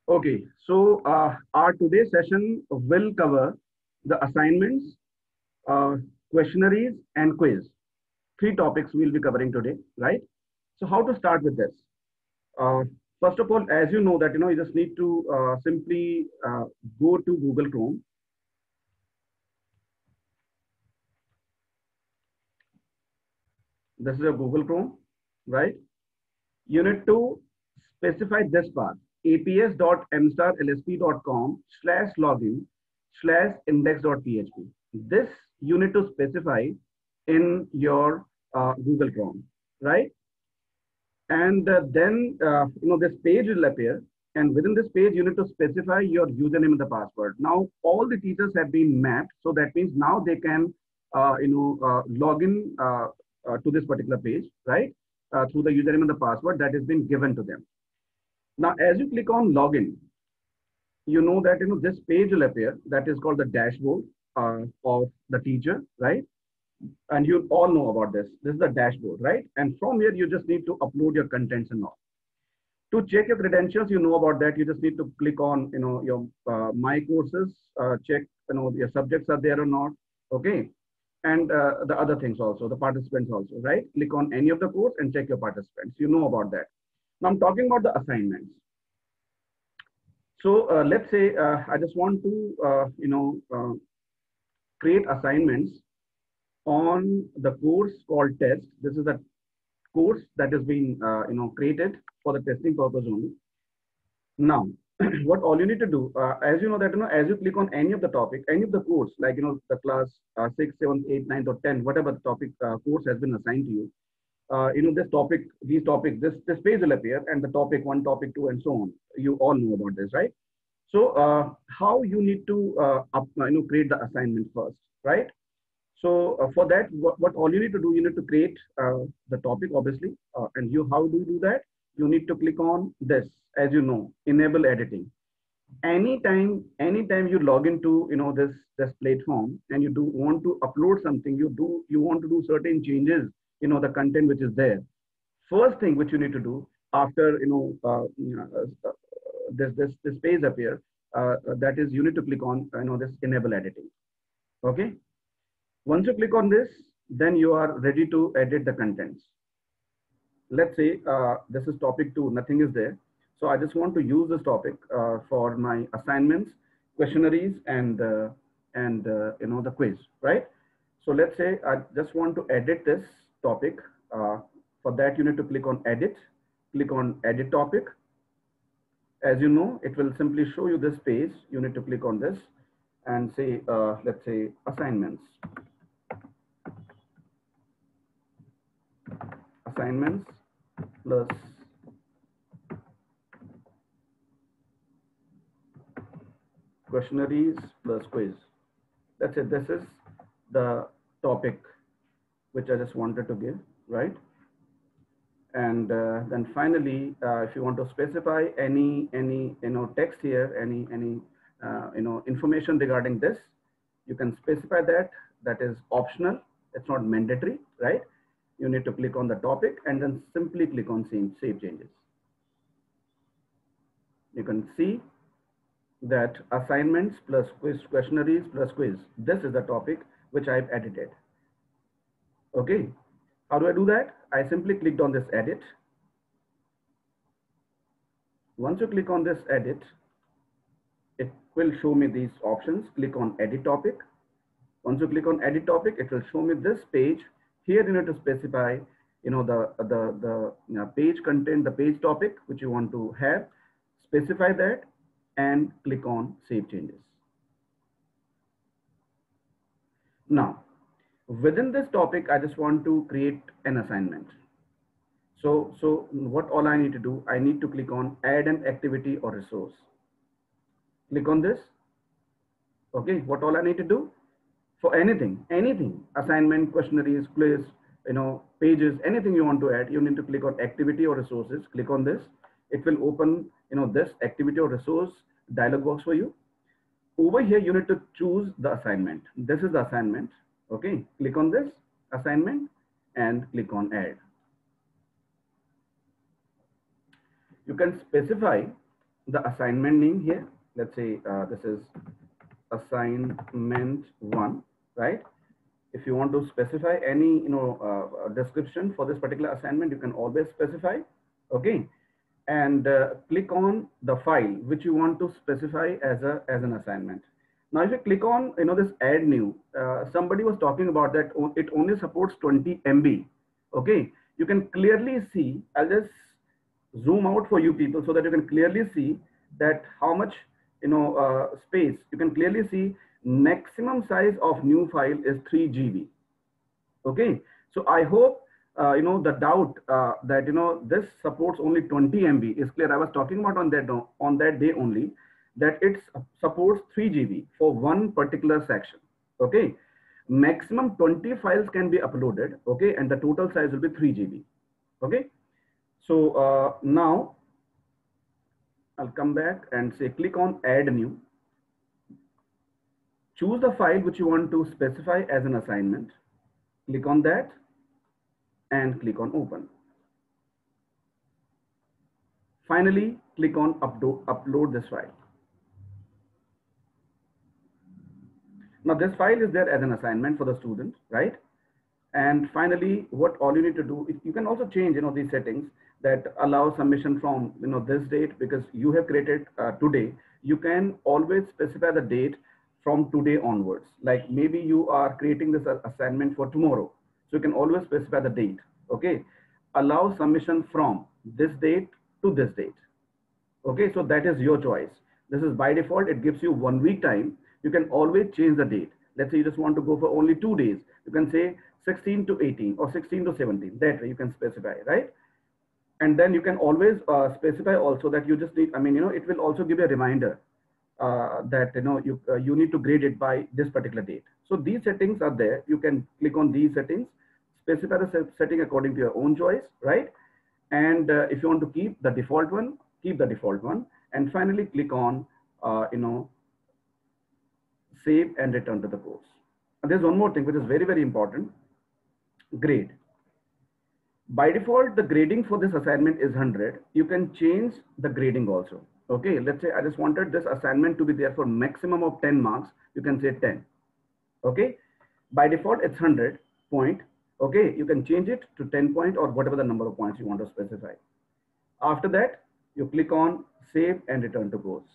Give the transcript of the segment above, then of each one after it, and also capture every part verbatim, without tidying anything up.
Okay, so uh, our today's session will cover the assignments, uh, questionnaires, and quiz. Three topics we'll be covering today, right? So how to start with this? Uh, First of all, as you know that you know you just need to uh, simply uh, go to Google Chrome. This is a Google Chrome, right? You need to specify this path: aps.mstarlsp.com slash login slash index.php. This you need to specify in your uh, Google Chrome, right? And uh, then uh, you know this page will appear, and within this page you need to specify your username and the password. Now all the teachers have been mapped, so that means now they can uh, you know uh, log in uh, uh, to this particular page, right? Uh, through the username and the password that has been given to them. Now, as you click on login, you know that you know this page will appear. That is called the dashboard uh, of the teacher, right? And you all know about this. This is the dashboard, right? And from here, you just need to upload your contents and all. To check your credentials, you know about that. You just need to click on, you know, your uh, my courses, uh, check, you know, your subjects are there or not. Okay. And uh, the other things also, the participants also, right? Click on any of the course and check your participants. You know about that. Now I'm talking about the assignments. So uh, let's say uh, I just want to, uh, you know, uh, create assignments on the course called test. This is the course that is being, uh, you know, created for the testing purpose only. Now, what all you need to do, uh, as you know that, you know, as you click on any of the topic, any of the course, like, you know, the class uh, six, seven, eight, nine, or ten, whatever the topic uh, course has been assigned to you, uh, you know, this topic, these topics, this, this page will appear, and the topic one, topic two, and so on. You all know about this, right? So uh, how you need to uh, up, you know, create the assignment first, right? So uh, for that, what, what all you need to do, you need to create uh, the topic, obviously. Uh, and you, how do you do that? You need to click on this, as you know, enable editing. Anytime, anytime you log into, you know, this this platform, and you do want to upload something, you do you want to do certain changes, you know, the content which is there. First thing which you need to do after, you know, uh, uh, this this this page appear, uh, that is, you need to click on, you know, this enable editing. Okay. Once you click on this, then you are ready to edit the contents. Let's say uh, this is topic two, nothing is there. So I just want to use this topic uh, for my assignments, questionnaires, and uh, and uh, you know the quiz, right? So let's say I just want to edit this topic. Uh, for that, you need to click on edit, click on edit topic. As you know, it will simply show you this page. You need to click on this and say, uh, let's say assignments. Assignments plus questionnaires plus quiz. That's it. This is the topic which I just wanted to give, right? And uh, then finally, uh, if you want to specify any any you know text here, any any uh, you know information regarding this, you can specify that. That is optional. It's not mandatory, right? You need to click on the topic and then simply click on save, save changes. You can see that assignments plus quiz, questionnaires plus quiz. This is the topic which I've edited. Okay. How do I do that? I simply clicked on this edit. Once you click on this edit, it will show me these options. Click on edit topic. Once you click on edit topic, it will show me this page. Here you need to specify, you know, the the the you know, page content, the page topic which you want to have. Specify that and click on save changes. Now, within this topic, I just want to create an assignment. So, so what all I need to do, I need to click on add an activity or resource. Click on this. Okay, what all I need to do for anything, anything, assignment, questionnaires, quiz, you know, pages, anything you want to add, you need to click on activity or resources. Click on this. It will open, you know, this activity or resource dialog box for you. Over here, you need to choose the assignment. This is the assignment. Okay, click on this assignment and click on add. You can specify the assignment name here. Let's say uh, this is assignment one, right? If you want to specify any, you know, uh, description for this particular assignment, you can always specify, okay? And uh, click on the file which you want to specify as a as an assignment. Now, if you click on, you know, this add new, uh, somebody was talking about that it only supports twenty M B. Okay, you can clearly see. I'll just zoom out for you people so that you can clearly see that how much, you know, uh, space. You can clearly see maximum size of new file is three G B. Okay, so I hope uh, you know the doubt uh, that, you know, this supports only twenty M B is clear. I was talking about on that on that day only that it supports three G B for one particular section. Okay, maximum twenty files can be uploaded. Okay, and the total size will be three G B. Okay, so uh, now I'll come back and say click on add new. Choose the file which you want to specify as an assignment. Click on that and click on open. Finally, click on upload, upload this file. Now this file is there as an assignment for the student, right? And finally, what all you need to do, you can also change, you know, these settings that allow submission from, you know, this date, because you have created uh, today. You can always specify the date from today onwards. Like maybe you are creating this assignment for tomorrow. So you can always specify the date, okay? Allow submission from this date to this date. Okay, so that is your choice. This is by default, it gives you one week time. You can always change the date. Let's say you just want to go for only two days. You can say sixteen to eighteen or sixteen to seventeen. That way you can specify, right? And then you can always uh, specify also that you just need, I mean, you know, it will also give you a reminder uh, that, you know, you, uh, you need to grade it by this particular date. So these settings are there. You can click on these settings, specify the setting according to your own choice, right? And uh, if you want to keep the default one, keep the default one. And finally, click on, uh, you know, save and return to the course. And there's one more thing which is very, very important, grade. By default, the grading for this assignment is one hundred. You can change the grading also. Okay, let's say I just wanted this assignment to be there for maximum of ten marks. You can say ten. Okay, by default, it's one hundred point. Okay, you can change it to ten point or whatever the number of points you want to specify. After that, you click on save and return to course.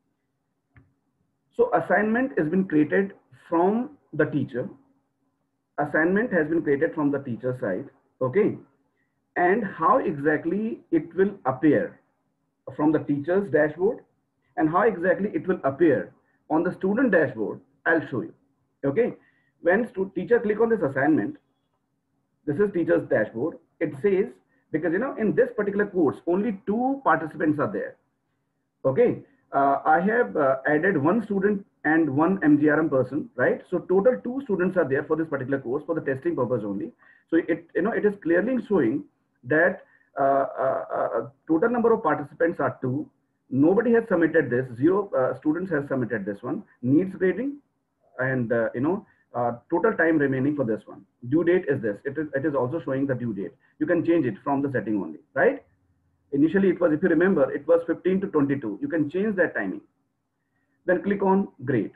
So assignment has been created from the teacher. Assignment has been created from the teacher side. Okay. And how exactly it will appear from the teacher's dashboard and how exactly it will appear on the student dashboard, I'll show you. Okay. When teacher click on this assignment, this is teacher's dashboard. It says, because, you know, in this particular course, only two participants are there. Okay. Uh, I have uh, added one student and one M G R M person, right? So total two students are there for this particular course for the testing purpose only. So it, you know, it is clearly showing that uh, uh, uh, total number of participants are two. Nobody has submitted this. Zero uh, students has submitted this one. Needs grading, and uh, you know, uh, total time remaining for this one. Due date is this. It is it is also showing the due date. You can change it from the setting only, right? Initially, it was, if you remember, it was fifteen to twenty-two. You can change that timing. Then click on grade.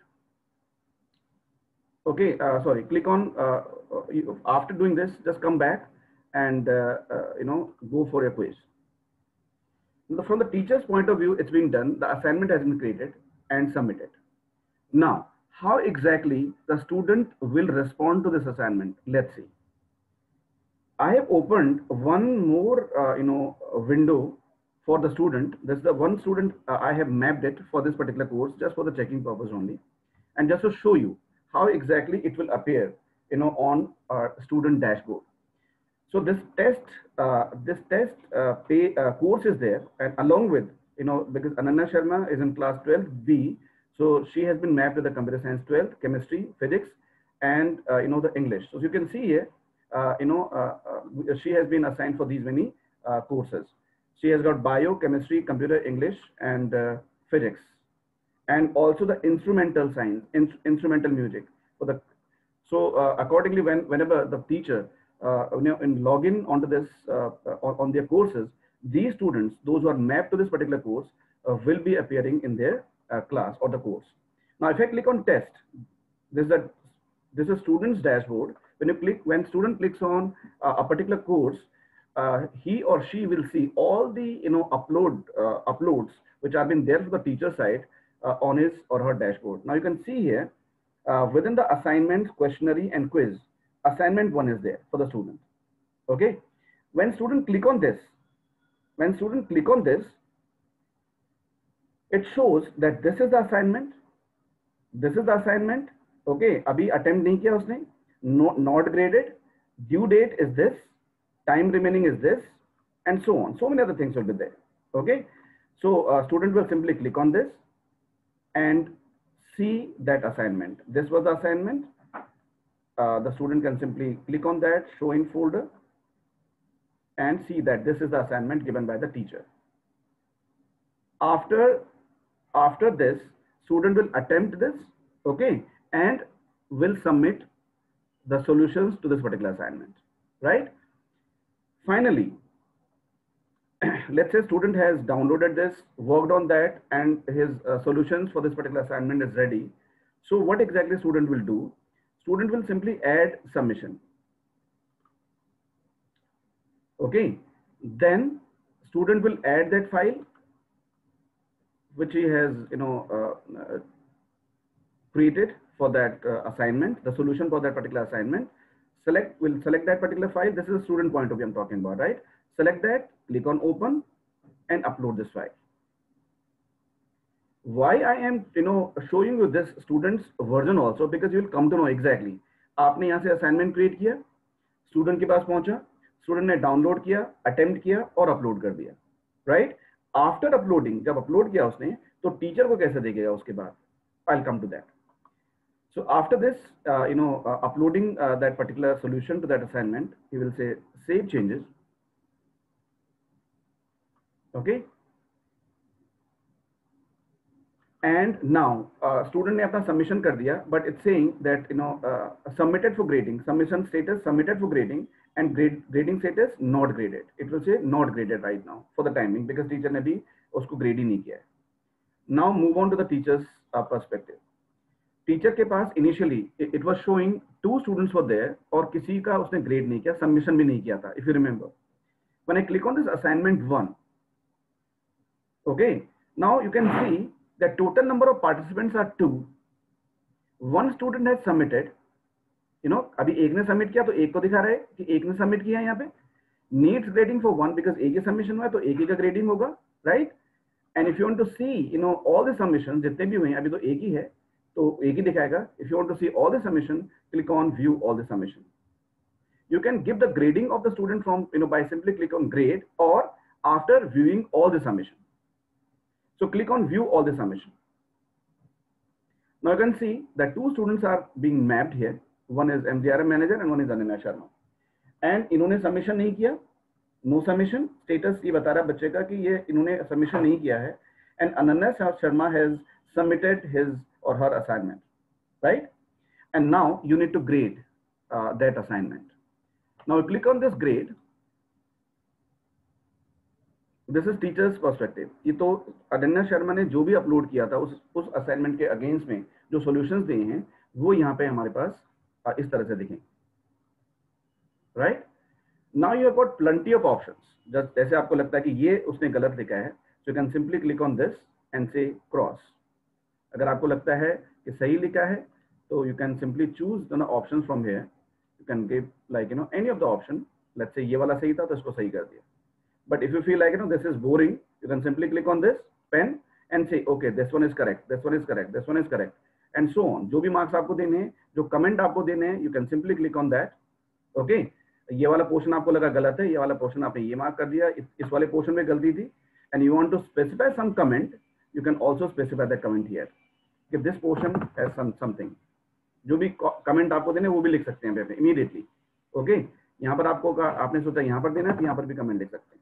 Okay, uh, sorry, click on, uh, you, after doing this, just come back and, uh, uh, you know, go for a quiz. From the teacher's point of view, it's been done. The assignment has been created and submitted. Now, how exactly the student will respond to this assignment? Let's see. I have opened one more, uh, you know, window for the student. This is the one student uh, I have mapped it for this particular course, just for the checking purpose only, and just to show you how exactly it will appear, you know, on our student dashboard. So this test, uh, this test uh, pay uh, course is there, and along with, you know, because Ananya Sharma is in class twelve B, so she has been mapped to the computer science twelve, chemistry, physics, and uh, you know, the English. So you can see here. Uh, you know, uh, uh, she has been assigned for these many uh, courses. She has got bio, chemistry, computer, English, and uh, physics, and also the instrumental science, in, instrumental music. For the so uh, accordingly, when whenever the teacher, uh, you know, in login onto this uh, on, on their courses, these students, those who are mapped to this particular course, uh, will be appearing in their uh, class or the course. Now, if I click on test, this is a this is student's dashboard. When you click, when student clicks on uh, a particular course, uh, he or she will see all the you know upload uh, uploads which have been there for the teacher side uh, on his or her dashboard. Now you can see here uh, within the assignment, questionnaire, and quiz, assignment one is there for the student. Okay, when student click on this, when student click on this, it shows that this is the assignment. This is the assignment. Okay, abhi attempt nahi kiya usne, no, not graded, due date is this, time remaining is this, and so on. So many other things will be there. Okay, so uh, student will simply click on this and see that assignment. This was the assignment. Uh, the student can simply click on that, show in folder, and see that this is the assignment given by the teacher. After, after this, student will attempt this, okay, and will submit the solutions to this particular assignment, right? Finally, let's say student has downloaded this, worked on that, and his uh, solutions for this particular assignment is ready. So what exactly student will do? Student will simply add submission. Okay, then student will add that file which he has you know uh, uh, created for that uh, assignment, the solution for that particular assignment. Select, will select that particular file. This is a student point of view I'm talking about, right? Select that, click on open, and upload this file. Why I am you know showing you this student's version also, because you will come to know exactly. आपने यहाँ से assignment create किया, student के पास पहुँचा, student ने download किया, attempt किया और upload कर दिया, right? After uploading, जब upload किया उसने, तो teacher को कैसे देखेगा उसके बाद? I'll come to that. So after this, uh, you know, uh, uploading uh, that particular solution to that assignment, he will say save changes. Okay. And now uh, student ने अपना submission कर दिया, but it's saying that you know uh, submitted for grading, submission status submitted for grading, and grade grading status not graded. It will say not graded right now for the timing because teacher ने भी उसको grade ही नहीं किया है. Now move on to the teacher's uh, perspective. Teacher के पास initially it was showing to students were there और किसी का उसने ग्रेड नहीं किया, सबमिशन भी नहीं किया था. If you remember, when I click on this assignment one, okay, now you can see that total number of participants are two. One student has submitted, you know, अभी एक ने सबमिट किया तो एक को दिखा रहा है कि एक ने सबमिट किया है. यहाँ पे needs grading for one because एक ही सबमिशन हुआ है तो एक ही का ग्रेडिंग होगा, right? And if you want to see you know all the submission जितने भी हुए हैं, अभी तो एक ही है तो एक ही दिखाएगा. If you want to see all the submission, click on view all the submission. You can give the grading of the student from you know by simply click on grade और after viewing all the submission. So click on view all the submission. Now you can see that two students are being mapped here. One is M G R M manager and one is Ananya Sharma. And इन्होंने submission नहीं किया, no submission. Status ये बता रहा है बच्चे का कि ये इन्होंने submission नहीं किया है. And Ananya Sharma has submitted his or her assignment, right? And now you need to grade uh, that assignment. Now you click on this grade. This is teacher's perspective. ये तो अनन्या शर्मा ने जो भी अपलोड किया था उस उस असाइनमेंट के अगेंस्ट में जो सॉल्यूशंस दिए हैं वो यहाँ पे हमारे पास इस तरह से दिखेंगे, right? Now you have got plenty of options. Just जैसे आपको लगता है कि ये उसने गलत लिखा है, so you can simply click on this and say cross. अगर आपको लगता है कि सही लिखा है तो you can simply choose the option from here. You can give like you know any of the option. Let's say ये वाला सही था तो इसको सही कर दिया. But if you feel like you know this is boring, you can simply click on this pen and say, okay, this one is correct, this one is correct, this one is correct, and so on. जो भी marks आपको देने हैं, जो comment आपको देने हैं, you can simply click on that. Okay, ये वाला portion आपको लगा गलत है, ये वाला portion आपने ये mark कर दिया, इस, इस वाले portion में गलती थी, and you want to specify some comment, you can also specify that comment here. कि this portion has some something. जो भी comment आपको देने वो भी लिख सकते हैं पे immediately. Okay, यहाँ पर आपको आपने सोचा यहाँ पर देना है तो यहाँ पर भी comment लिख सकते हैं.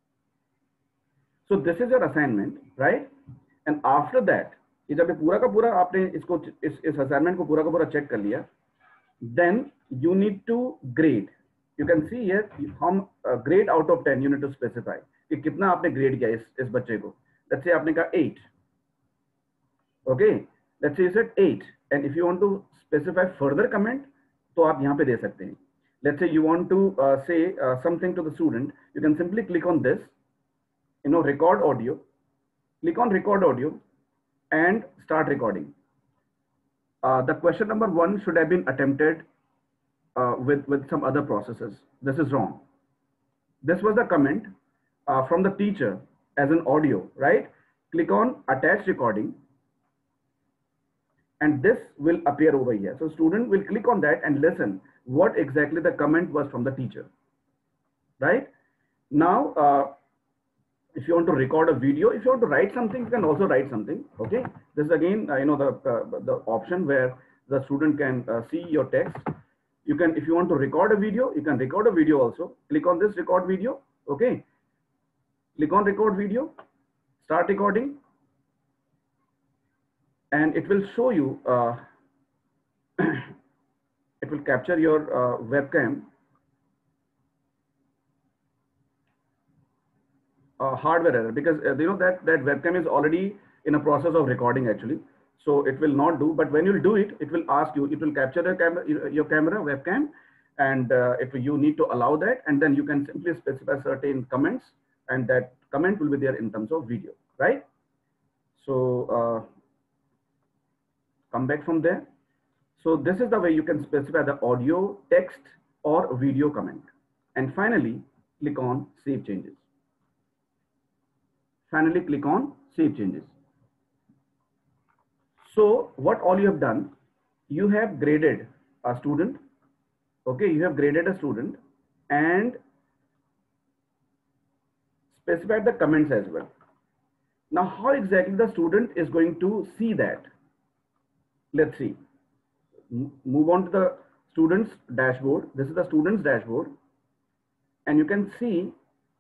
So this is your assignment, right? And after that, ये जब पूरा का पूरा आपने इसको इस इस assignment को पूरा का पूरा check कर लिया, then you need to grade. You can see here how uh, grade out of ten you need to specify कि कितना आपने grade किया इस इस बच्चे को. let's say आपने कहा eight. Okay, let's say you said eight, and if you want to specify further comment, तो आप यहाँ पे दे सकते हैं. Let's say you want to uh, say uh, something to the student, you can simply click on this, you know, record audio. Click on record audio and start recording. Uh, the question number one should have been attempted uh, with with some other processes. This is wrong. This was the comment uh, from the teacher as an audio, right? Click on attach recording, and this will appear over here. So student will click on that and listen what exactly the comment was from the teacher, right? Now, uh, if you want to record a video, if you want to write something, you can also write something. Okay, this is again, uh, you know, the uh, the option where the student can uh, see your text. You can, if you want to record a video, you can record a video also. Click on this record video. Okay, click on record video, start recording, and it will show you. Uh, it will capture your uh, webcam. Uh, hardware error, because uh, you know that that webcam is already in a process of recording actually, so it will not do. But when you do it, it will ask you, it will capture your camera, your camera webcam, and uh, if you need to allow that, and then you can simply specify certain comments, and that comment will be there in terms of video, right? So uh, come back from there. So this is the way you can specify the audio, text, or video comment, and finally click on save changes. Finally, click on Save Changes. So what all you have done, you have graded a student. Okay, you have graded a student and specified the comments as well. Now, how exactly the student is going to see that? Let's see. Move on to the student's dashboard. This is the student's dashboard. And you can see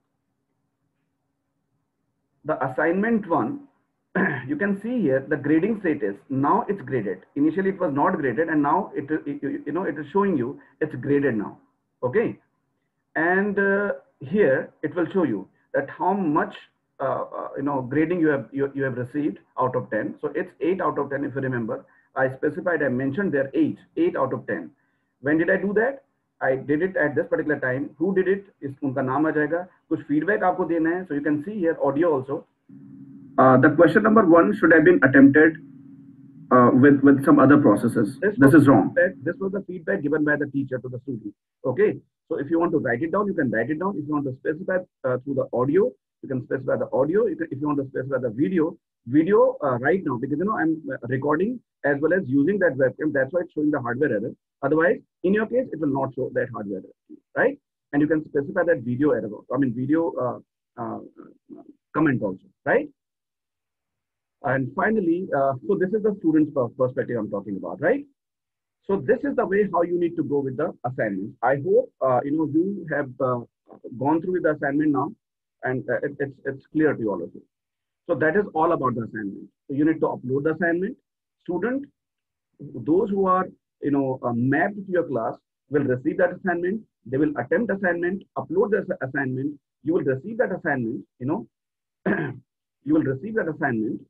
the assignment one. You can see here the grading status. Now it's graded. Initially it was not graded, and now it, it you know it is showing you it's graded now. Okay, and uh, here it will show you that how much uh, uh, you know grading you have you, you have received out of ten. So it's eight out of ten. If you remember, I specified, I mentioned there eight, eight out of ten. When did I do that? I did it at this particular time. Who did it? Is उनका नाम आ जाएगा. कुछ feedback आपको देना है. So you can see here audio also. Uh, the question number one should have been attempted uh, with with some other processes. This, this is wrong. This was the feedback given by the teacher to the student. Okay. So if you want to write it down, you can write it down. If you want to specify uh, through the audio, you can specify the audio. You can, if you want to specify the video, video uh, right now, because you know I'm recording as well as using that webcam. That's why it's showing the hardware error. Otherwise, in your case, it will not show that hardware error, right? And you can specify that video error. I mean, video uh, uh, comment also, right? And finally, uh, so this is the student's perspective I'm talking about, right? So this is the way how you need to go with the assignment. I hope uh, you know you have uh, gone through with the assignment now, and uh, it, it's it's clear to all of you. So that is all about the assignment. So you need to upload the assignment. Student, those who are you know uh, mapped to your class will receive that assignment. They will attempt assignment, upload the assignment. You will receive that assignment. You know, you will receive that assignment,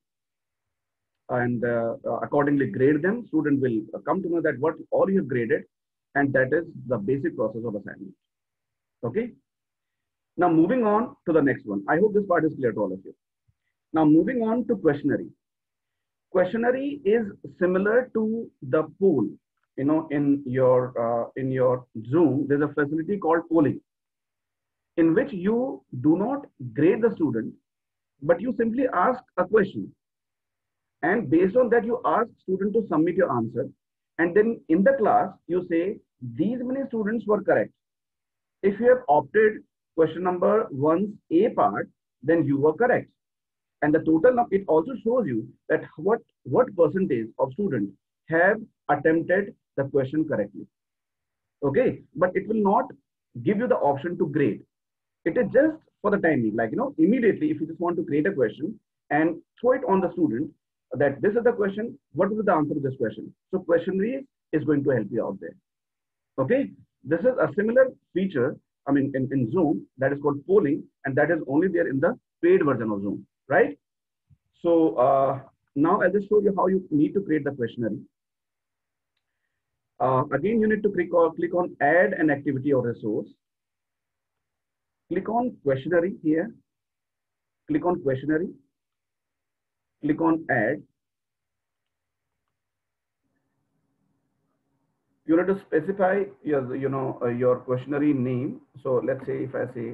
and uh, uh, accordingly grade them. Student will uh, come to know that what all you have graded, and that is the basic process of assignment. Okay. Now moving on to the next one. I hope this part is clear to all of you. Now moving on to questionnaire. Questionnaire is similar to the poll. You know, in your uh, in your Zoom, there's a facility called polling, in which you do not grade the student, but you simply ask a question. And based on that, you ask student to submit your answer. And then in the class, you say, these many students were correct. If you have opted question number one's A part, then you were correct. And the total of it also shows you that what, what percentage of students have attempted the question correctly. Okay, but it will not give you the option to grade. It is just for the time being, like, you know, immediately, if you just want to create a question and throw it on the student, that this is the question, what is the answer to this question? So questionnaire is going to help you out there. Okay, this is a similar feature, I mean, in, in Zoom, that is called polling, and that is only there in the paid version of Zoom, right? So uh, now I'll just show you how you need to create the questionnaire. Uh, again, you need to click on, click on add an activity or resource. Click on questionnaire here. Click on questionnaire. Click on add. You need to specify your, you know, uh, your questionnaire name. So let's say if I say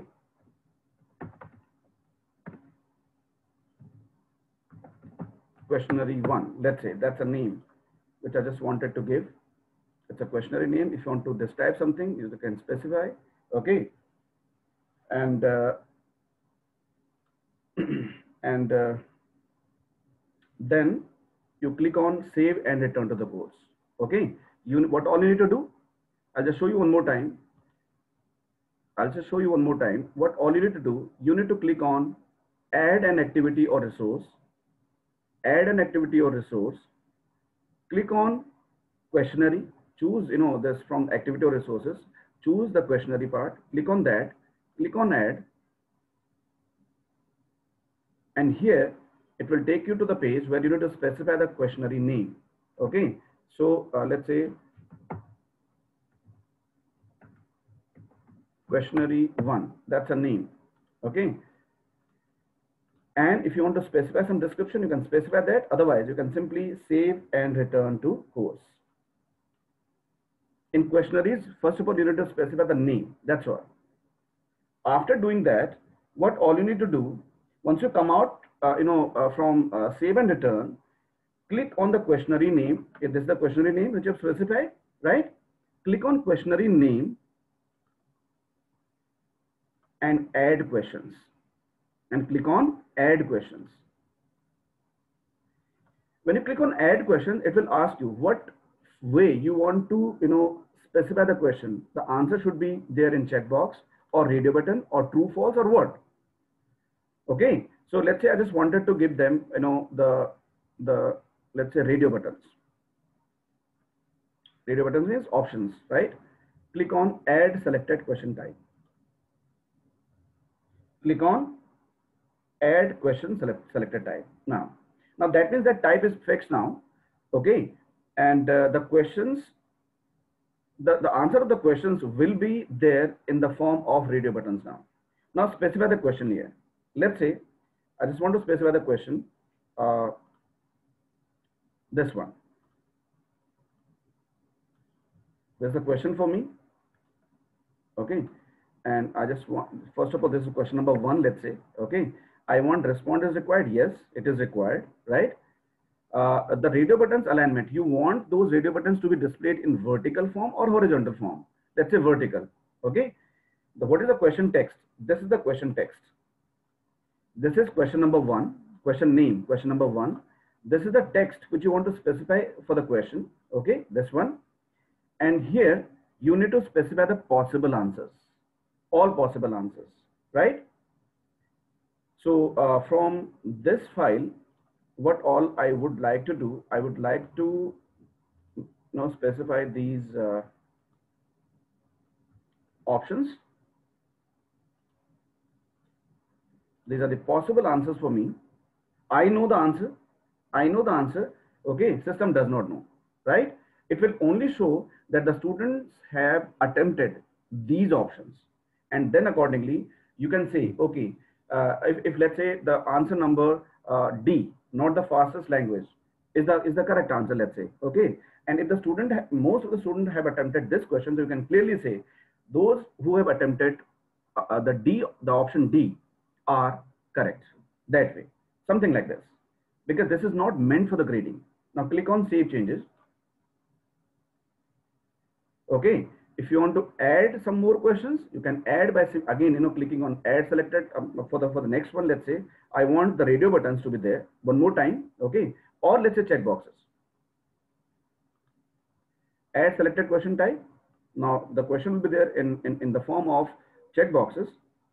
questionnaire one, let's say that's a name which I just wanted to give. It's a questionnaire name. If you want to describe something, you can specify. Okay. And uh, and uh, then you click on save and return to the course. Okay. You what all you need to do? I'll just show you one more time. I'll just show you one more time. What all you need to do? You need to click on add an activity or resource. Add an activity or resource. Click on questionnaire. Choose, you know, this from activity or resources. Choose the questionnaire part. Click on that. Click on add. And here it will take you to the page where you need to specify the questionnaire name. Okay. So uh, let's say questionnaire one, that's a name. Okay. And if you want to specify some description, you can specify that. Otherwise, you can simply save and return to course. In questionnaires, first of all, you need to specify the name. That's all. After doing that, what all you need to do, once you come out, uh, you know, uh, from uh, save and return, click on the questionnaire name. If this is the questionnaire name which you have specified, right? Click on questionnaire name and add questions. And click on add questions. When you click on add question, it will ask you what way you want to, you know, specify the question. The answer should be there in checkbox or radio button or true, false or what. Okay. So let's say I just wanted to give them, you know, the, the, let's say radio buttons. Radio buttons means options, right? Click on add selected question type. Click on add question select, selected type. Now, now that means that type is fixed now. Okay. And uh, the questions, the, the answer of the questions will be there in the form of radio buttons now. Now specify the question here. Let's say I just want to specify the question, uh, this one. There's a question for me. Okay. And I just want, first of all, this is question number one, let's say. Okay. I want respond is required. Yes, it is required, right? Uh, the radio buttons alignment, you want those radio buttons to be displayed in vertical form or horizontal form. Let's say vertical. Okay. The, what is the question text? This is the question text. This is question number one, question name, question number one. This is the text which you want to specify for the question. Okay. This one. And here you need to specify the possible answers, all possible answers, right? So uh, from this file, what all I would like to do, I would like to you know, specify these uh, options. These are the possible answers for me. I know the answer. I know the answer. Okay, system does not know, right? It will only show that the students have attempted these options. And then accordingly, you can say, okay, uh, if, if let's say the answer number uh, D, not the fastest language, is the, is the correct answer, let's say, okay. And if the student, most of the students have attempted this question, so you can clearly say those who have attempted uh, the D, the option D are correct, that way, something like this, because this is not meant for the grading. Now click on save changes. Okay. If you want to add some more questions, you can add by again, you know, clicking on add selected um, for the for the next one. Let's say I want the radio buttons to be there one more time. Okay. Or let's say check boxes. Add selected question type. Now the question will be there in, in, in the form of check boxes.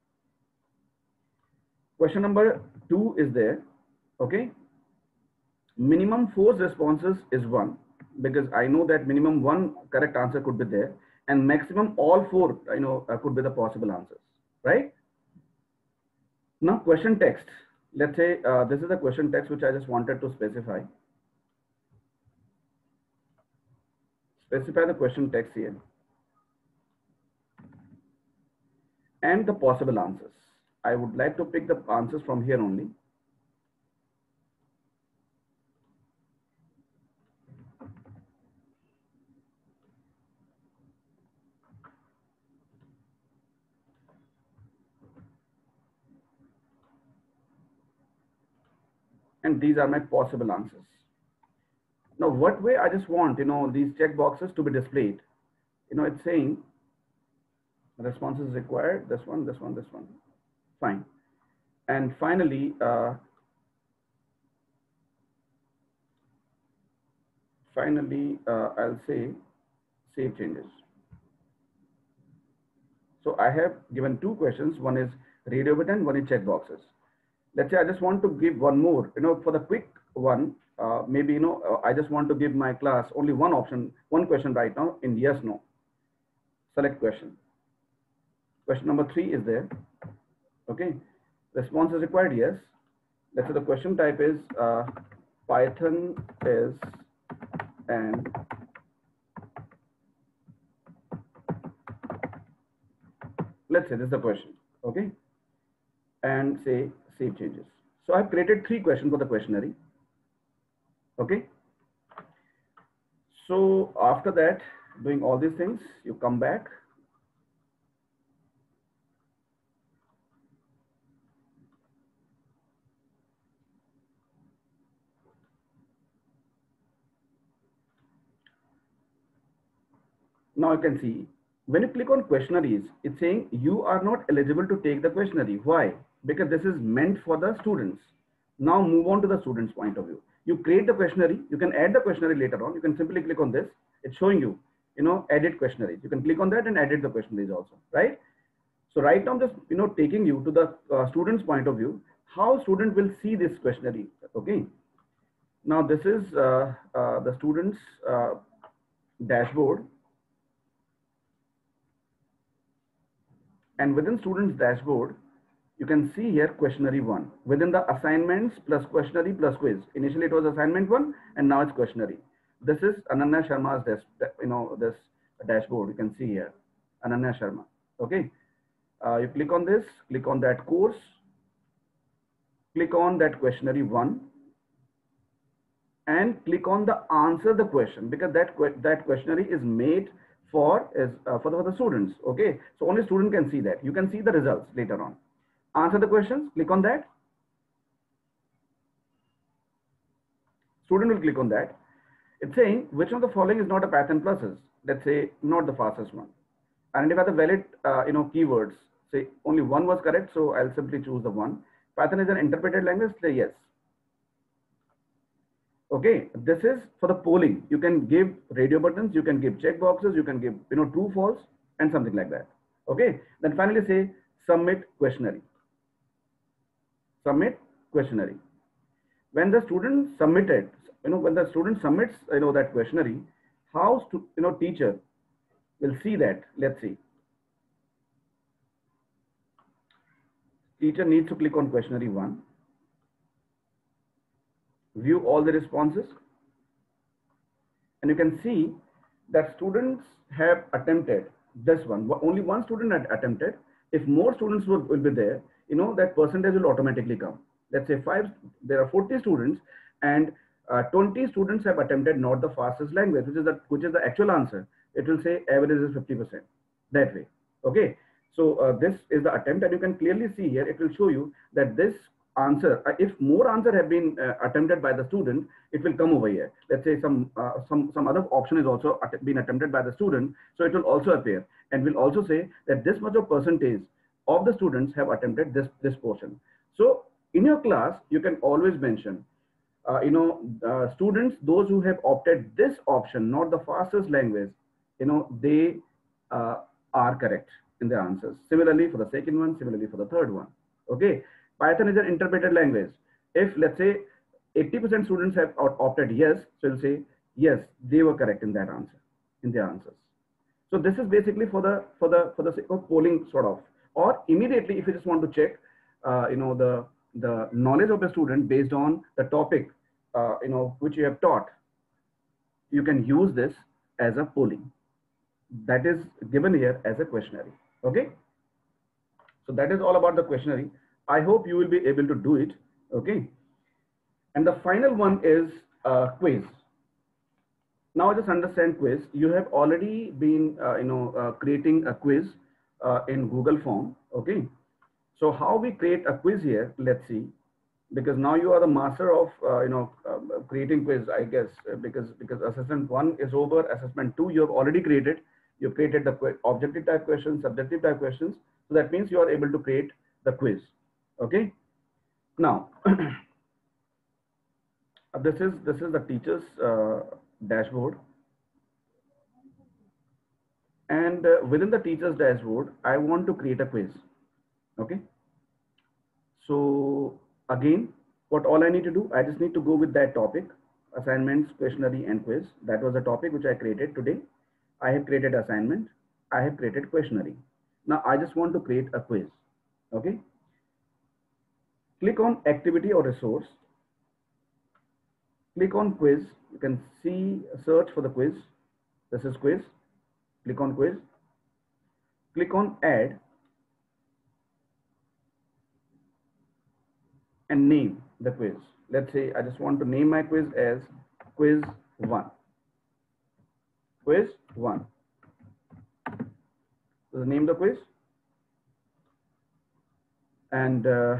Question number two is there. Okay. Minimum forced responses is one, because I know that minimum one correct answer could be there. And maximum all four, you know, uh, could be the possible answers, right? Now question text. let's say uh, this is the question text which I just wanted to specify. Specify the question text here and the possible answers. I would like to pick the answers from here only. And these are my possible answers. Now, what way I just want, you know, these check boxes to be displayed. You know, it's saying responses required, this one, this one, this one. Fine. And finally, uh, finally, uh, I'll say save changes. So I have given two questions. One is radio button, one is check boxes. Let's say I just want to give one more, you know, for the quick one, uh, maybe, you know, uh, I just want to give my class only one option, one question right now in yes, no. Select question. Question number three is there. Okay. Response is required, yes. Let's say the question type is uh, Python is an let's say this is the question, okay, and say save changes. So I've created three questions for the questionnaire, okay. So after that, doing all these things, you come back. Now you can see when you click on questionnaires, it's saying you are not eligible to take the questionnaire. Why? Because this is meant for the students. Now move on to the students' point of view. You create the questionnaire, you can add the questionnaire later on. You can simply click on this. It's showing you, you know, edit questionnaire. You can click on that and edit the questionnaires also, right? So right now, I'm just, you know, taking you to the uh, student's point of view, how student will see this questionnaire, okay? Now this is uh, uh, the student's uh, dashboard. And within students dashboard, you can see here questionnaire one within the assignments plus questionnaire plus quiz. Initially it was assignment one and now it's questionnaire. This is Ananya Sharma's desk, you know, this dashboard. You can see here Ananya Sharma. Okay. Uh, you click on this, click on that course, click on that questionnaire one and click on the answer the question, because that that questionnaire is made for is uh, for, the, for the students. Okay, so only student can see that. You can see the results later on. Answer the questions, click on that. Student will click on that. It's saying which of the following is not a Python pluses. Let's say not the fastest one. Identify the valid uh, you know keywords. Say only one was correct, so I'll simply choose the one. Python is an interpreted language. Say yes. Okay, this is for the polling. You can give radio buttons, you can give check boxes, you can give, you know, true, false, and something like that. Okay, then finally say submit questionnaire. Submit questionnaire. When the student submitted, you know, when the student submits, you know, that questionnaire, how, you know, teacher will see that. Let's see. Teacher needs to click on questionnaire one. View all the responses. And you can see that students have attempted this one. Only one student had attempted. If more students will, will be there, you know, that percentage will automatically come. Let's say five, there are forty students and uh, twenty students have attempted not the fastest language, which is the, which is the actual answer. It will say average is fifty percent that way. Okay. So uh, this is the attempt and you can clearly see here, it will show you that this answer, uh, if more answer have been uh, attempted by the student, it will come over here. Let's say some uh, some some other option is also att been attempted by the student, so it will also appear and will also say that this much of percentage of the students have attempted this this portion. So in your class you can always mention uh, you know uh, students, those who have opted this option, not the fastest language, you know, they uh, are correct in their answers. Similarly for the second one, similarly for the third one. Okay. Python is an interpreted language. If let's say eighty percent students have opted yes, so you'll say yes, they were correct in that answer, in their answers. So this is basically for the for the for the sake of polling sort of, or immediately if you just want to check, uh, you know, the the knowledge of a student based on the topic, uh, you know, which you have taught, you can use this as a polling. That is given here as a questionnaire. Okay. So that is all about the questionnaire. I hope you will be able to do it. Okay. And the final one is uh, quiz. Now just understand quiz. You have already been, uh, you know, uh, creating a quiz uh, in Google Form. Okay. So how we create a quiz here, let's see, because now you are the master of, uh, you know, uh, creating quiz, I guess, uh, because, because assessment one is over, assessment two, you have already created. You've created the objective type questions, subjective type questions. So that means you are able to create the quiz. Okay. Now, this is, this is the teacher's uh, dashboard. And uh, within the teacher's dashboard, I want to create a quiz. Okay. So again, what all I need to do, I just need to go with that topic, assignments, questionnaire, and quiz. That was the topic which I created today. I have created assignment. I have created questionnaire. Now I just want to create a quiz. Okay. Click on activity or resource. Click on quiz. You can see, search for the quiz. This is quiz. Click on quiz. Click on add. And name the quiz. Let's say I just want to name my quiz as quiz one. Quiz one. So name the quiz. And uh,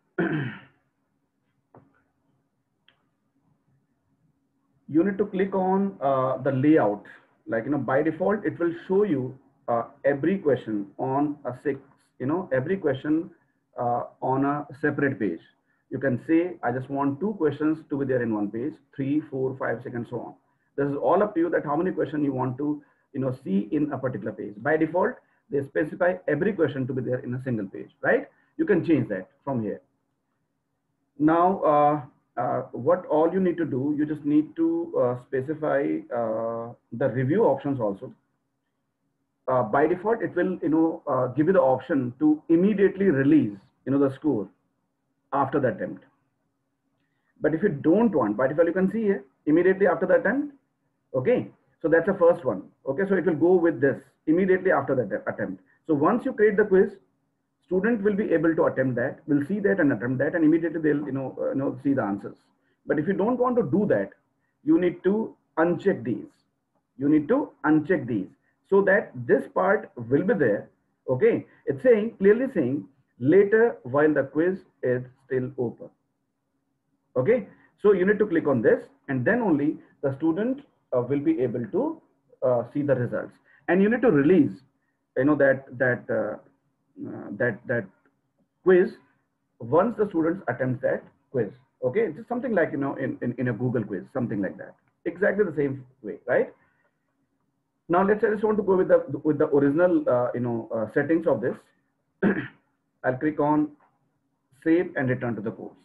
you need to click on uh, the layout. Like, you know, by default, it will show you uh, every question on a six, you know, every question uh, on a separate page. You can say, I just want two questions to be there in one page, three, four, five, six, and so on. This is all up to you that how many questions you want to, you know, see in a particular page. By default, they specify every question to be there in a single page, right? You can change that from here. Now, uh, uh, what all you need to do, you just need to uh, specify uh, the review options also. Uh, by default, it will, you know, uh, give you the option to immediately release, you know, the score after the attempt. But if you don't want, by default, you can see here immediately after the attempt. Okay, so that's the first one. Okay, so it will go with this immediately after the attempt. So once you create the quiz, student will be able to attempt that, will see that and attempt that, and immediately they'll, you know, uh, you know, see the answers. But if you don't want to do that, you need to uncheck these. You need to uncheck these so that this part will be there. Okay, it's saying, clearly saying, later while the quiz is still open. Okay, so you need to click on this, and then only the student uh, will be able to uh, see the results. And you need to release, you know, that that uh, uh, that that quiz once the students attempt that quiz. Okay, it's just something like, you know, in, in in a Google quiz, something like that. Exactly the same way, right? Now let's say I just want to go with the with the original uh, you know uh, settings of this. I'll click on save and return to the course.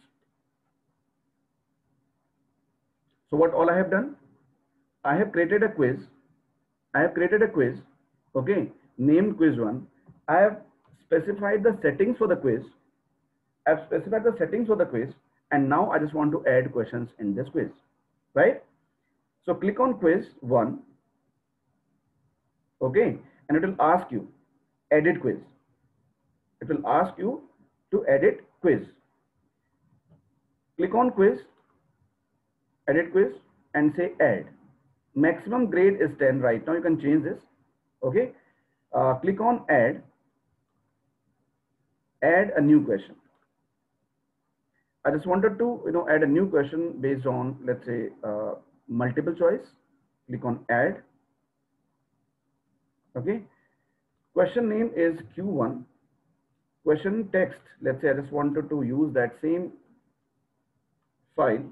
So what all I have done, I have created a quiz. I have created a quiz, okay, named quiz one. I have specified the settings for the quiz. I've specified the settings for the quiz, and now I just want to add questions in this quiz, right? So click on quiz one, okay, and it will ask you edit quiz. It will ask you to edit quiz. Click on quiz, edit quiz, and say add. Maximum grade is ten right now. You can change this. Okay. Uh, click on add. Add a new question. I just wanted to, you know, add a new question based on, let's say, uh, multiple choice. Click on add. Okay. Question name is Q one. Question text. Let's say I just wanted to use that same file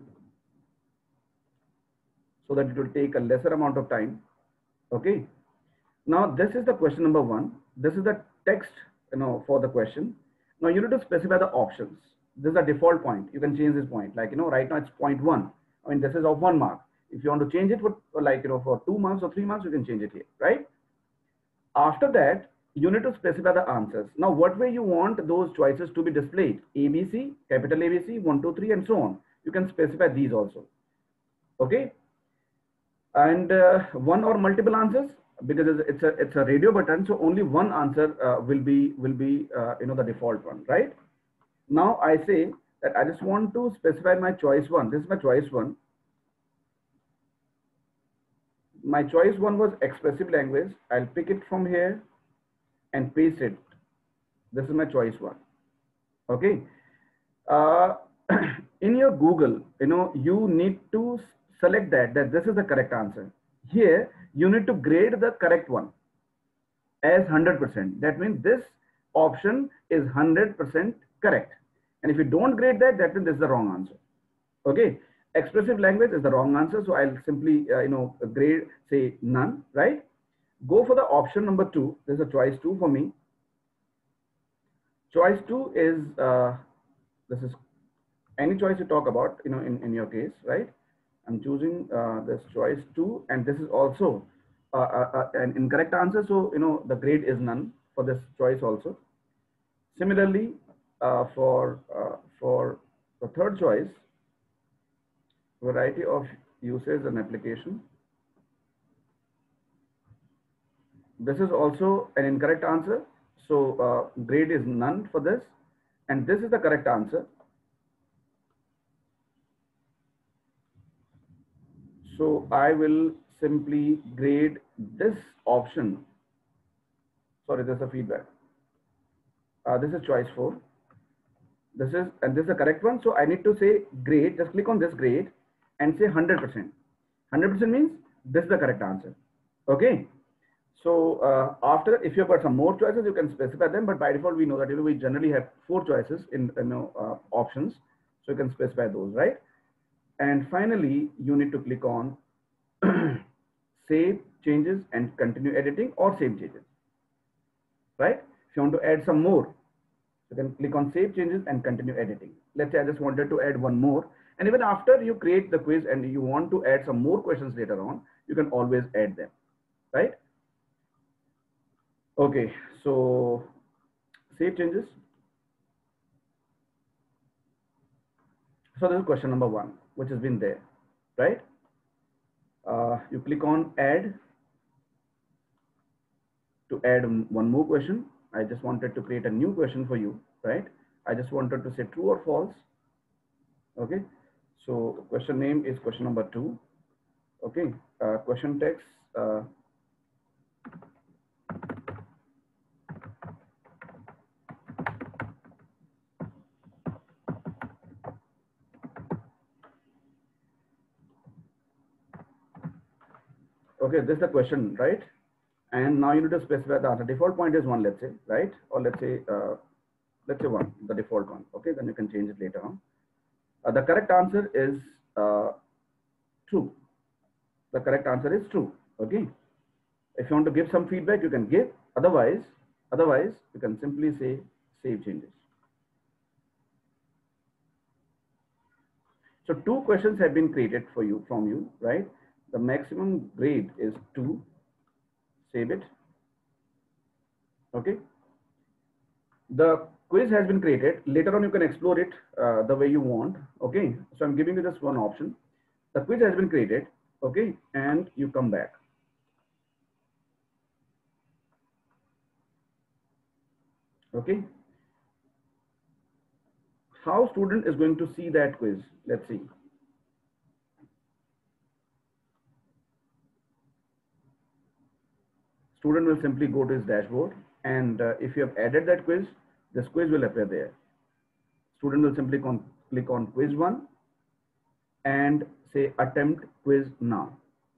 so that it will take a lesser amount of time. Okay. Now this is the question number one. This is the text, you know, for the question. Now you need to specify the options. This is the default point. You can change this point. Like, you know, right now it's zero point one. I mean, this is of one mark. If you want to change it for, like, you know, for two marks or three marks, you can change it here, right? After that, you need to specify the answers. Now, what way you want those choices to be displayed? A B C, capital A B C, one, two, three, and so on. You can specify these also. Okay. And uh, one or multiple answers, because it's a it's a radio button, so only one answer uh, will be will be uh, you know the default one, right? Now I say that I just want to specify my choice one. This is my choice one. My choice one was expressive language. I'll pick it from here and paste it. This is my choice one. Okay. Uh, in your Google, you know, you need to select that, that this is the correct answer. Here, you need to grade the correct one as one hundred percent. That means this option is one hundred percent correct. And if you don't grade that, that means this is the wrong answer. Okay. Expressive language is the wrong answer. So I'll simply, uh, you know, grade, say none, right? Go for the option number two. There's a choice two for me. Choice two is, uh, this is any choice you talk about, you know, in, in your case, right? I'm choosing uh, this choice two, and this is also uh, uh, an incorrect answer. So, you know, the grade is none for this choice also. Similarly, uh, for, uh, for the third choice, variety of usage and application. This is also an incorrect answer. So uh, grade is none for this. And this is the correct answer. So I will simply grade this option. Sorry, there's a feedback. Uh, this is choice four. This is, and this is the correct one. So I need to say grade, just click on this grade and say one hundred percent. one hundred percent means this is the correct answer. Okay. So uh, after, if you've got some more choices, you can specify them. But by default, we know that you know, we generally have four choices in you know, uh, options. So you can specify those, right? And finally, you need to click on save changes and continue editing, or save changes, right? If you want to add some more, you can click on save changes and continue editing. Let's say I just wanted to add one more. And even after you create the quiz and you want to add some more questions later on, you can always add them, right? Okay, so save changes. So this is question number one, which has been there, right? Uh, you click on add to add one more question. I just wanted to create a new question for you, right? I just wanted to say true or false. Okay, so question name is question number two. Okay, uh, question text. Uh, okay, this is the question, right? And now you need to specify the answer. Default point is one, let's say, right? Or let's say, uh, let's say one, the default one. Okay, then you can change it later on. Uh, the correct answer is uh, true. The correct answer is true. Okay. If you want to give some feedback, you can give. Otherwise, otherwise you can simply say save changes. So two questions have been created for you from you, right? The maximum grade is two. Save it. Okay. The quiz has been created. Later on, you can explore it uh, the way you want. Okay. So I'm giving you just one option. The quiz has been created. Okay. And you come back. Okay. How student is going to see that quiz? Let's see. Student will simply go to his dashboard, and uh, if you have added that quiz, this quiz will appear there. Student will simply click on quiz one and say attempt quiz now.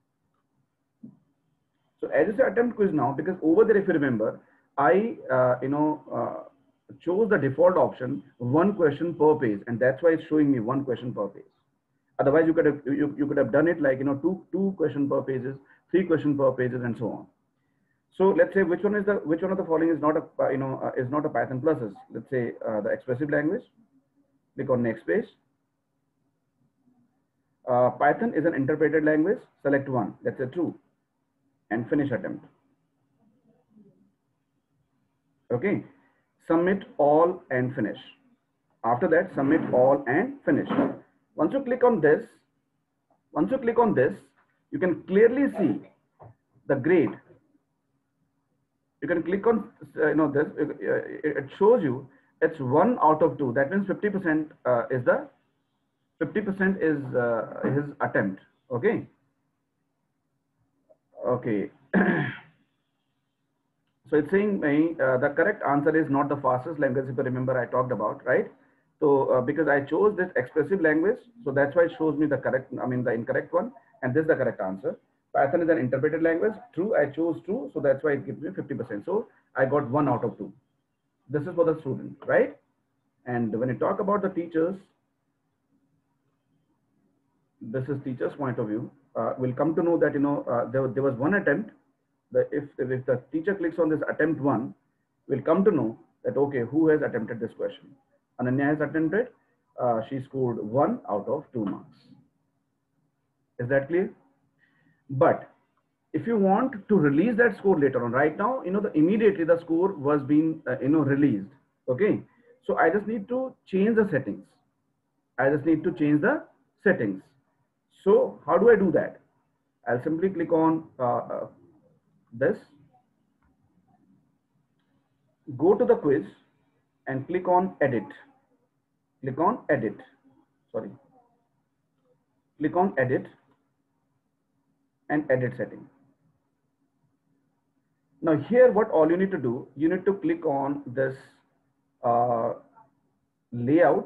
So as you say attempt quiz now, because over there, if you remember, I uh, you know uh, chose the default option one question per page, and that's why it's showing me one question per page. Otherwise, you could have you, you could have done it like you know two two question per pages, three question per pages, and so on. So let's say which one is the which one of the following is not a you know uh, is not a Python pluses. Let's say uh, the expressive language. Click on next page. Uh, Python is an interpreted language. Select one. Let's say true, and finish attempt. Okay, submit all and finish. After that, submit all and finish. Once you click on this, once you click on this, you can clearly see the grade. You can click on, uh, you know, this, uh, it shows you it's one out of two. That means fifty percent uh, is the, fifty percent is uh, his attempt. Okay. Okay. So it's saying uh, the correct answer is not the fastest language, if you remember I talked about, right? So uh, because I chose this expressive language, so that's why it shows me the correct, I mean the incorrect one, and this is the correct answer. Python is an interpreted language. True, I chose true, so that's why it gives me fifty percent. So I got one out of two. This is for the student, right? And when you talk about the teachers, this is teacher's point of view. Uh, we'll come to know that, you know, uh, there, there was one attempt. The, if, if the teacher clicks on this attempt one, we'll come to know that, okay, who has attempted this question? Ananya has attempted, uh, she scored one out of two marks. Is that clear? But if you want to release that score later on, right now, you know, the immediately the score was being, uh, you know, released. Okay. So I just need to change the settings. I just need to change the settings. So how do I do that? I'll simply click on uh, uh, this, go to the quiz and click on edit. Click on edit. Sorry. Click on edit and edit setting. Now here, what all you need to do, you need to click on this uh, layout.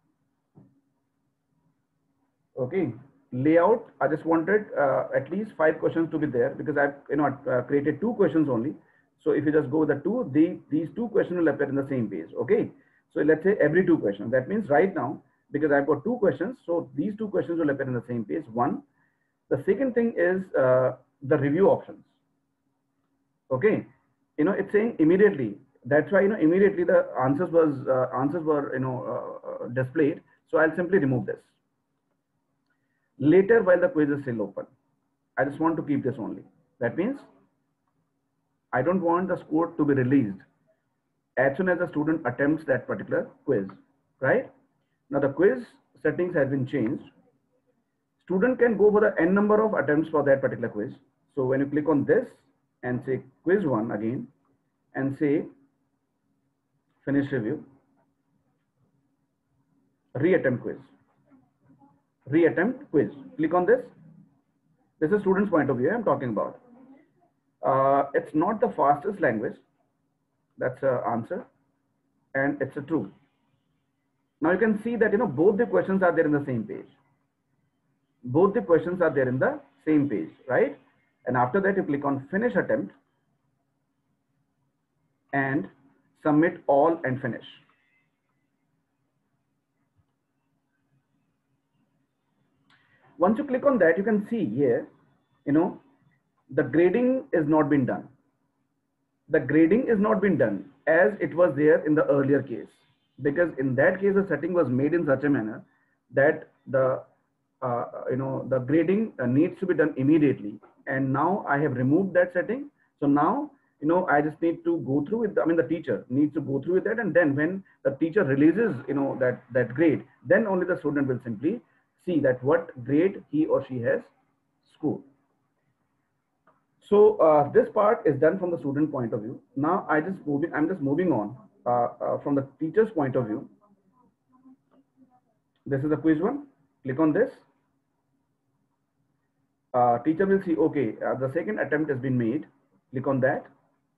Okay, layout. I just wanted uh, at least five questions to be there because I've you know uh, created two questions only. So if you just go with the two, the, these two questions will appear in the same page. Okay, so let's say every two questions. That means right now, because I've got two questions, so these two questions will appear in the same page. One. The second thing is uh, the review options. Okay, you know, it's saying immediately. That's why, you know, immediately the answers was uh, answers were, you know, uh, uh, displayed. So I'll simply remove this. Later, while the quiz is still open, I just want to keep this only. That means I don't want the score to be released as soon as the student attempts that particular quiz, right? Now the quiz settings has been changed. Student can go for the n number of attempts for that particular quiz. So when you click on this and say quiz one again and say finish review, reattempt quiz, reattempt quiz, click on this. This is student's point of view I'm talking about. Uh, it's not the fastest language. That's an answer. And it's a true. Now you can see that, you know, both the questions are there in the same page. Both the questions are there in the same page, right? And after that, you click on finish attempt and submit all and finish. Once you click on that, you can see here, you know, the grading is not been done. The grading is not been done as it was there in the earlier case, because in that case, the setting was made in such a manner that the Uh, you know, the grading uh, needs to be done immediately. And now I have removed that setting. So now, you know, I just need to go through with, I mean, the teacher needs to go through with that. And then when the teacher releases, you know, that, that grade, then only the student will simply see that what grade he or she has scored. So uh, this part is done from the student point of view. Now I just moving, I'm just moving on uh, uh, from the teacher's point of view. This is the quiz one. Click on this. Uh, teacher will see, okay, uh, the second attempt has been made. Click on that.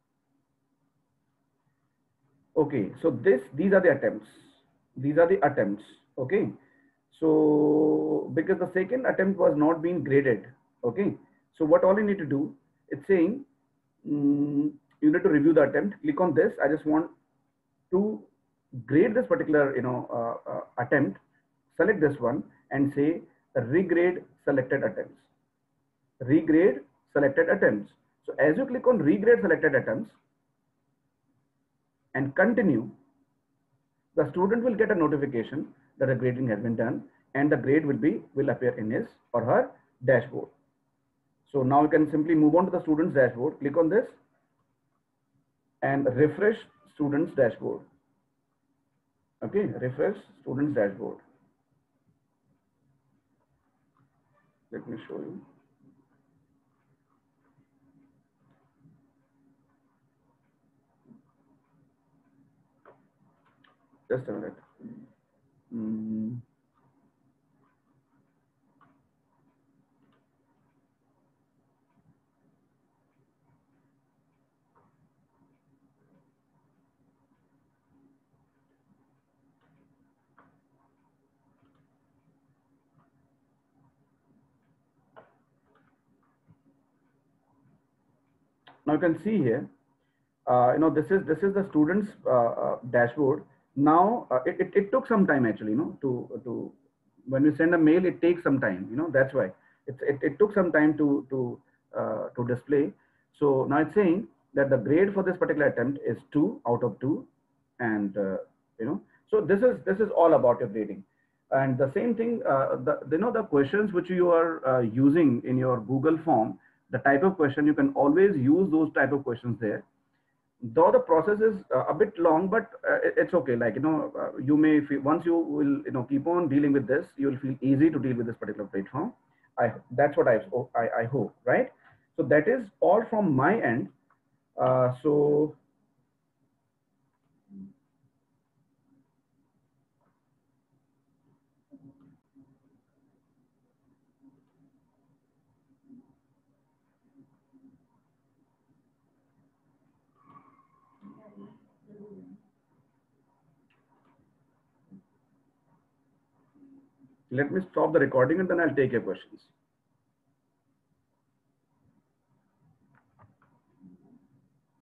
Okay, so this, these are the attempts. These are the attempts. Okay, so because the second attempt was not being graded. Okay, so what all you need to do, it's saying um, you need to review the attempt. Click on this. I just want to grade this particular, you know, uh, uh, attempt. Select this one and say regrade selected attempts. Regrade selected attempts. So as you click on regrade selected attempts and continue, the student will get a notification that a grading has been done and the grade will be will appear in his or her dashboard. So now you can simply move on to the student's dashboard. Click on this and refresh students dashboard. Okay, refresh students dashboard. Let me show you. Just a minute. Mm. Now you can see here, uh, you know, this is this is the students uh, uh, dashboard. Now uh, it, it, it took some time actually, you know, to to when you send a mail, it takes some time, you know, that's why it, it, it took some time to to uh, to display. So now it's saying that the grade for this particular attempt is two out of two, and uh, you know, so this is this is all about your grading. And the same thing, uh, the you know the questions which you are uh, using in your Google form, the type of question, you can always use those type of questions there. Though the process is uh, a bit long, but uh, it's okay. Like, you know, uh, you may feel, once you will, you know, keep on dealing with this, you will feel easy to deal with this particular platform. I That's what I I, I hope, right? So that is all from my end. Uh, so let me stop the recording and then I'll take your questions.